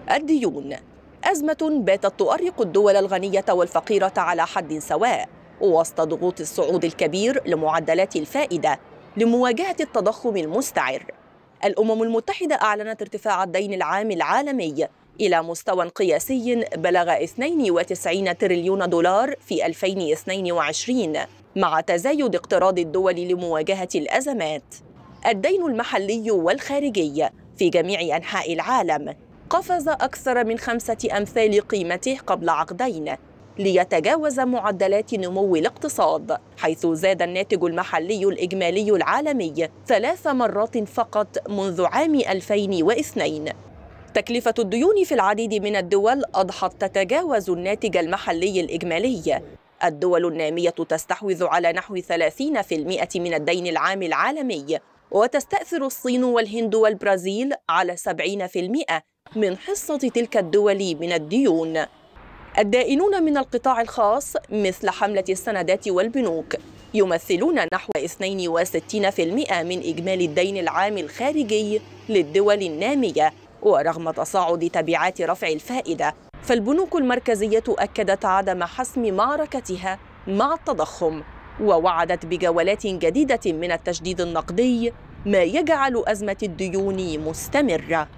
الديون أزمة باتت تؤرق الدول الغنية والفقيرة على حد سواء وسط ضغوط الصعود الكبير لمعدلات الفائدة لمواجهة التضخم المستعر. الأمم المتحدة أعلنت ارتفاع الدين العام العالمي إلى مستوى قياسي بلغ 92 تريليون دولار في 2022 مع تزايد اقتراض الدول لمواجهة الأزمات. الدين المحلي والخارجي في جميع أنحاء العالم قفز أكثر من 5 أمثال قيمته قبل عقدين ليتجاوز معدلات نمو الاقتصاد، حيث زاد الناتج المحلي الإجمالي العالمي 3 مرات فقط منذ عام 2002. تكلفة الديون في العديد من الدول أضحت تتجاوز الناتج المحلي الإجمالي. الدول النامية تستحوذ على نحو 30% من الدين العام العالمي، وتستأثر الصين والهند والبرازيل على 70% من حصة تلك الدول من الديون. الدائنون من القطاع الخاص مثل حملة السندات والبنوك يمثلون نحو 62% من إجمالي الدين العام الخارجي للدول النامية. ورغم تصاعد تبعات رفع الفائدة، فالبنوك المركزية أكدت عدم حسم معركتها مع التضخم، ووعدت بجولات جديدة من التشديد النقدي، ما يجعل أزمة الديون مستمرة.